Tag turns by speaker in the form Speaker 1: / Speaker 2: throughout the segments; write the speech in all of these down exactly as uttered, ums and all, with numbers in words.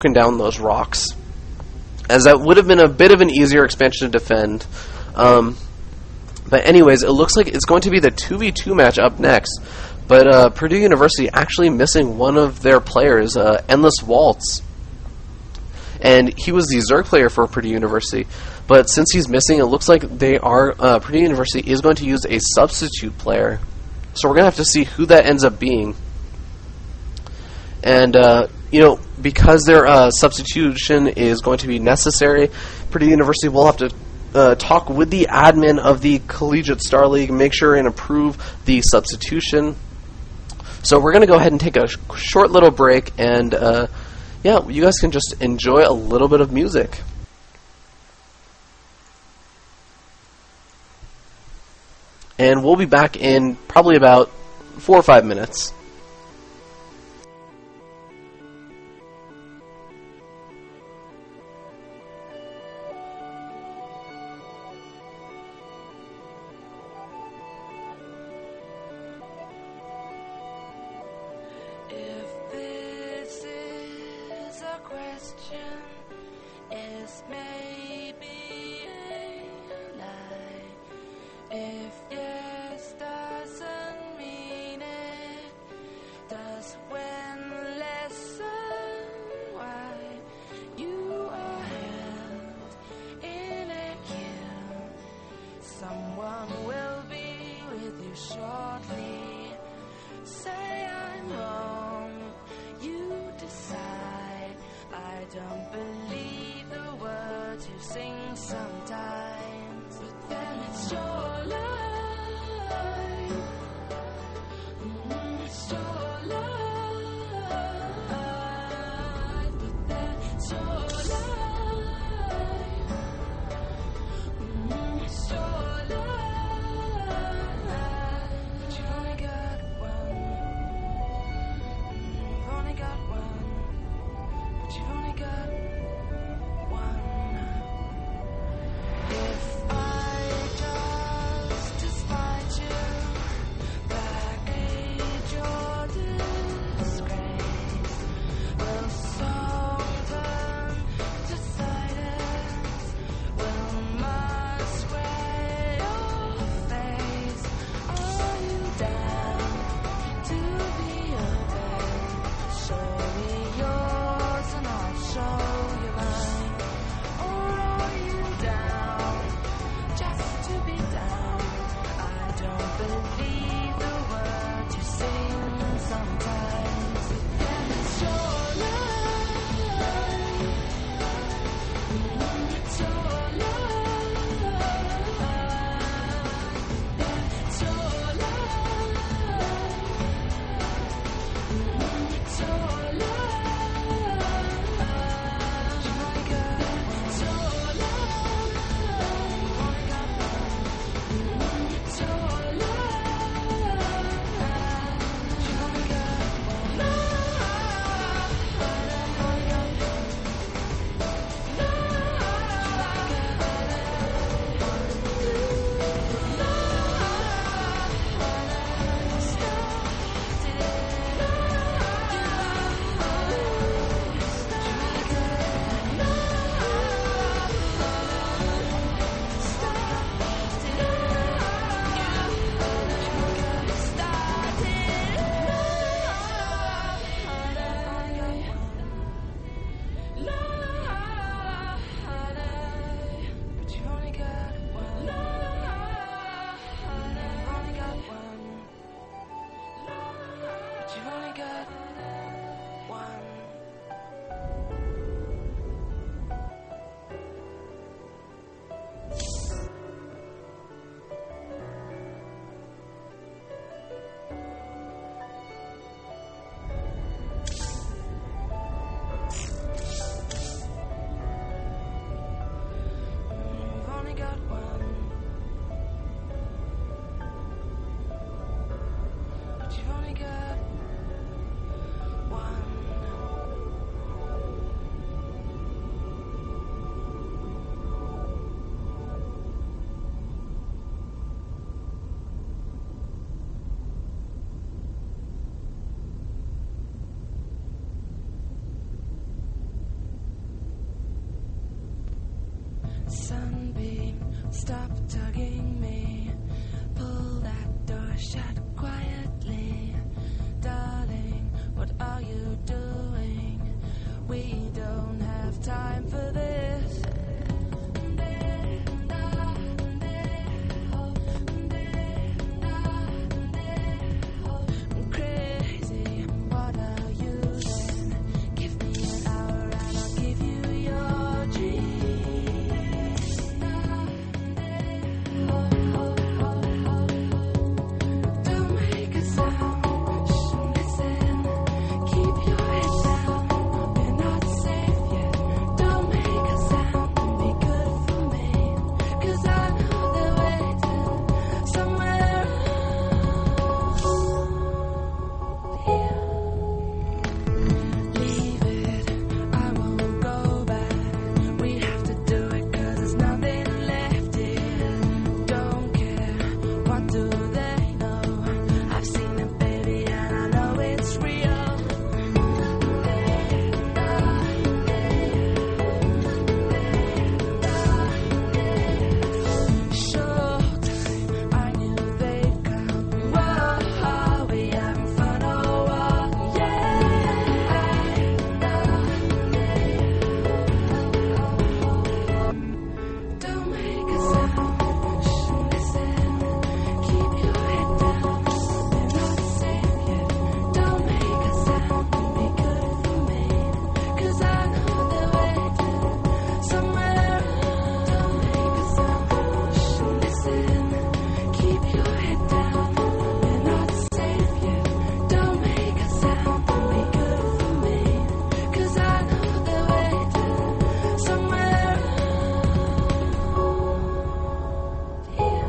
Speaker 1: broken down those rocks, as that would have been a bit of an easier expansion to defend. Um, but anyways, it looks like it's going to be the two v two match up next, but uh, Purdue University actually missing one of their players, uh, Endless Waltz. And he was the Zerg player for Purdue University. But since he's missing, it looks like they are uh, Purdue University is going to use a substitute player. So we're going to have to see who that ends up being. And, uh, you know, because their uh, substitution is going to be necessary, Purdue University will have to uh, talk with the admin of the Collegiate Star League, make sure and approve the substitution. So we're going to go ahead and take a sh short little break, and uh, yeah, you guys can just enjoy a little bit of music. And we'll be back in probably about four or five minutes.
Speaker 2: If this is a question, it's maybe a lie. If yes doesn't mean it, does when listen why you are held in a queue. Someone will be with you shortly. Say I'm wrong, you decide. I don't believe the words you sing sometimes, but then it's your life. Mm, it's your life, but then it's your life. Mm, it's your life, but you only got one. You've only got one, but you've only got one. If I just despise you, Sunbeam, stop tugging me. Pull that door shut quietly. Darling, what are you doing? We don't have time for this. Crazy, what are you then? Give me an hour and I'll give you your dreams. Don't make a sound, shh, listen. Keep your head down, we're not safe yet. Don't make a sound, be good for me. 'Cause I know they're waiting somewhere here. Leave it, I won't go back. We have to do it 'cause there's nothing left here. Don't care, what do they know? I've seen it, baby, and I know it's real. Showtime, I knew they'd come. Whoa, are we having fun or what? Yeah. Don't make a sound, shh, listen. Keep your head down, we're not safe yet. Don't make a sound, be good for me. 'Cause I know they're waiting somewhere. Don't make a sound, shh, listen. Keep your head down, we're not safe yet. Don't make a sound, be good for me. 'Cause I know they're waiting somewhere here.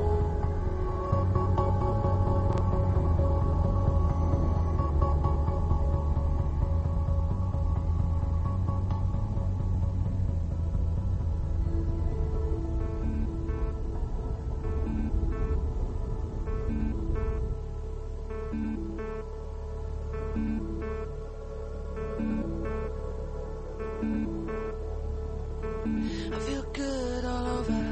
Speaker 2: I feel good all over.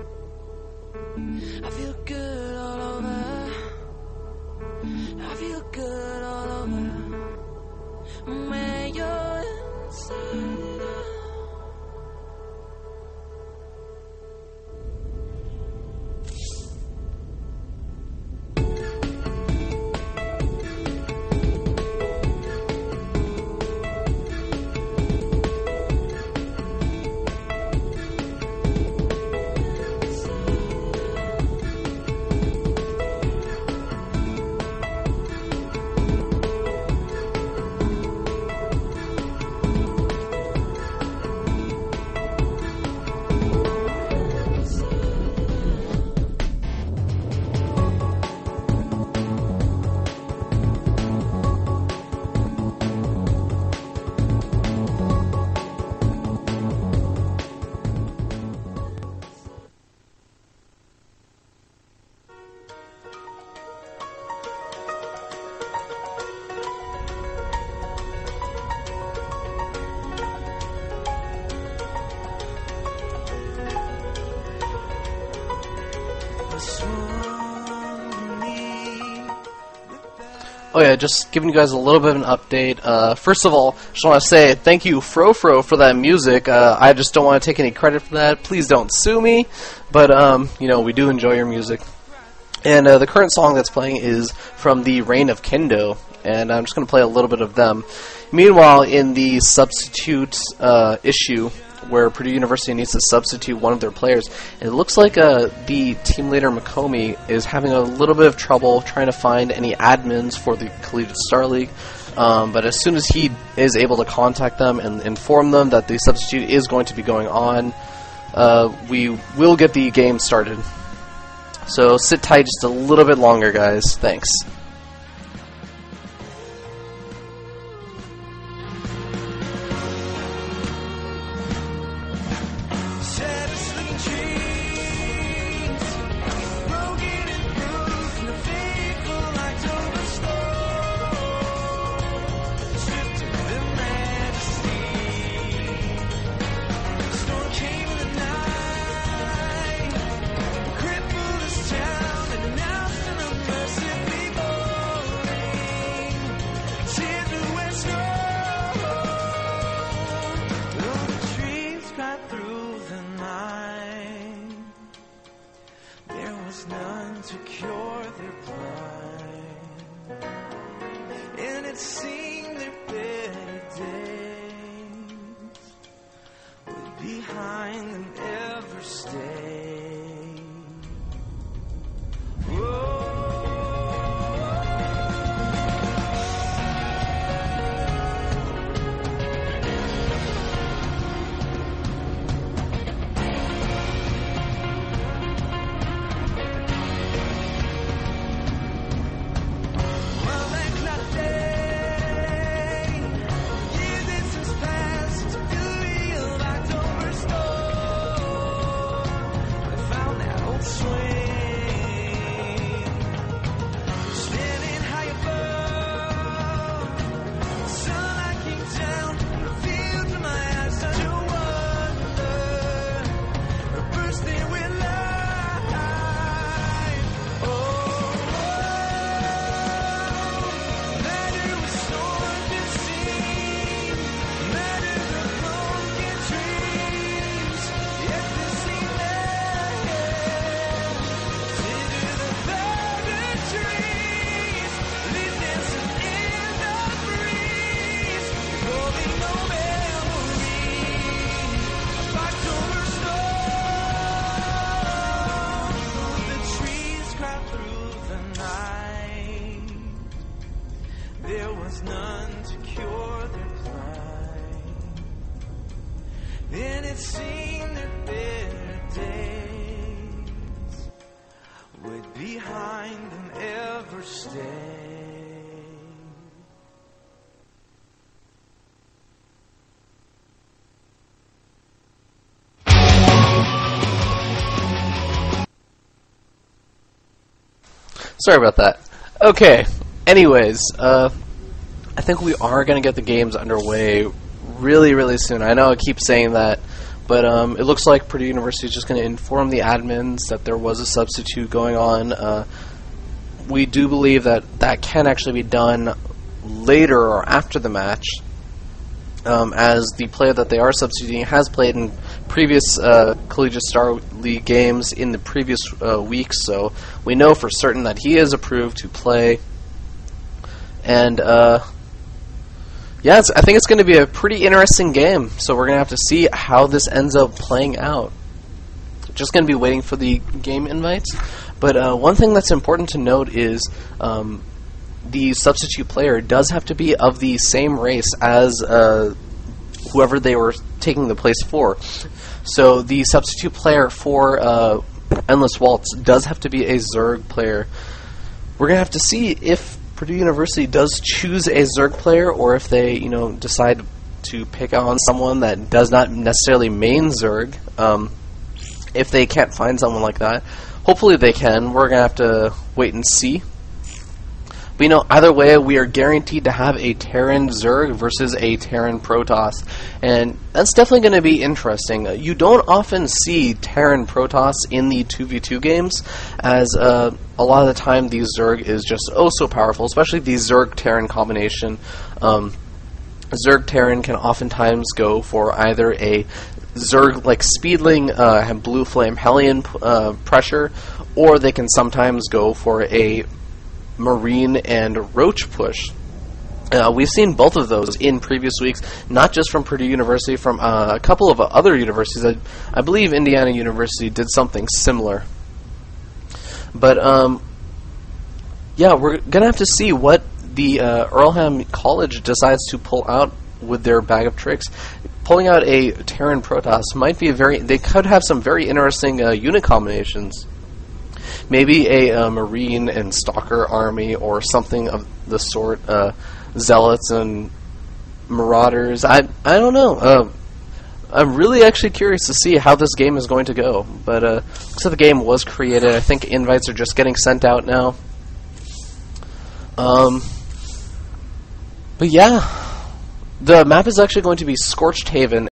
Speaker 2: I feel good all over. I feel good all over. When you're inside out.
Speaker 1: Oh yeah, just giving you guys a little bit of an update. Uh, first of all, just want to say thank you, Frofro, for that music. Uh, I just don't want to take any credit for that. Please don't sue me. But, um, you know, we do enjoy your music. And uh, the current song that's playing is from the Reign of Kendo, and I'm just going to play a little bit of them. Meanwhile, in the substitute uh, issue, where Purdue University needs to substitute one of their players, it looks like uh, the team leader McComey is having a little bit of trouble trying to find any admins for the Collegiate Star League. Um, but as soon as he is able to contact them and inform them that the substitute is going to be going on, uh, we will get the game started. So sit tight just a little bit longer, guys. Thanks.
Speaker 2: Came the night.
Speaker 3: behind them ever stay? Whoa. There was none to cure their plight, and it seemed that their days would behind them ever stay.
Speaker 1: Sorry about that. Okay. Anyways, uh, I think we are going to get the games underway really, really soon. I know I keep saying that, but um, it looks like Purdue University is just going to inform the admins that there was a substitute going on. Uh, we do believe that that can actually be done later or after the match, um, as the player that they are substituting has played in previous uh, Collegiate Star League games in the previous uh, weeks, so we know for certain that he is approved to play. And, uh, yeah, it's, I think it's going to be a pretty interesting game, so we're going to have to see how this ends up playing out. Just going to be waiting for the game invites. But uh, one thing that's important to note is um, the substitute player does have to be of the same race as uh, whoever they were taking the place for. So the substitute player for uh, Endless Waltz does have to be a Zerg player. We're going to have to see if Purdue University does choose a Zerg player, or if they, you know, decide to pick on someone that does not necessarily main Zerg. Um, if they can't find someone like that, hopefully they can. We're gonna have to wait and see. But you know, either way, we are guaranteed to have a Terran Zerg versus a Terran Protoss, and that's definitely going to be interesting. Uh, you don't often see Terran Protoss in the two v two games, as uh, a lot of the time the Zerg is just oh so powerful, especially the Zerg-Terran combination. Um, Zerg-Terran can oftentimes go for either a Zerg like Speedling uh, Blue Flame Hellion uh, pressure, or they can sometimes go for a Marine and Roach push. Uh, we've seen both of those in previous weeks, not just from Purdue University, from uh, a couple of other universities. I, I believe Indiana University did something similar. But, um, yeah, we're going to have to see what the uh, Earlham College decides to pull out with their bag of tricks. Pulling out a Terran Protoss might be a very... They could have some very interesting uh, unit combinations. Maybe a uh, Marine and Stalker army, or something of the sort. Uh, Zealots and Marauders. I I don't know. Uh, I'm really actually curious to see how this game is going to go. But uh, looks like the game was created. I think invites are just getting sent out now. Um. But yeah, the map is actually going to be Scorched Haven.